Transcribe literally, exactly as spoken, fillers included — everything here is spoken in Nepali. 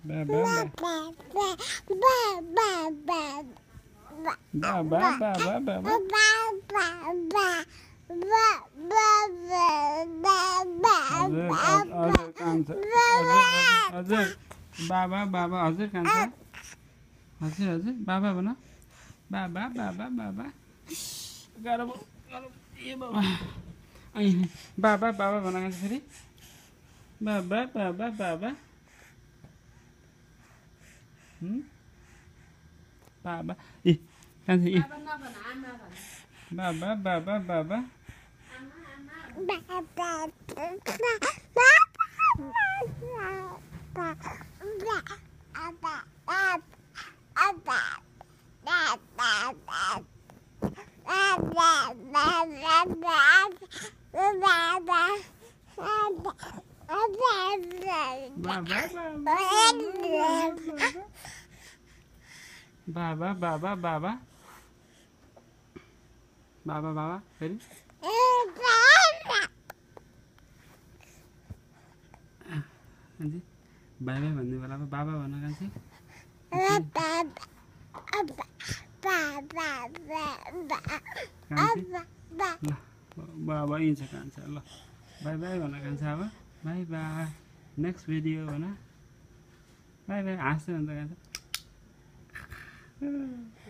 Ba ba ba. Ba ba ba ba. Ba ba ba ba ba ba. Ba ba ba. Ba ba ba ba हजुर ba. हजुर कान्छ हजुर हजुर बाबा बाबा हजुर कान्छ हजुर हजुर बाबा भन बाबा बाबा बाबा गाह्रो भयो, गाह्रो भयो। ए बाबा अनि बाबा बाबा भन कान्छ फेरि बाबा बाबा बाबा हुँ? बाबा ए कान्छ ए बाबा बाबा बाबा Ba ba ba ba ba ba बाबा बाबा बाबा बाबा बाबा फेरि कान्छी बाई बाई भन्ने बेलामा बाबा भन्न कान्छी कान्छी ल बाबा हिँड्छ कान्छ ल बाई बाई भन्न कान्छ अब बाई बाई नेक्स्ट भिडियो भन बाई बाई हाँस्छ अन्त कान्छ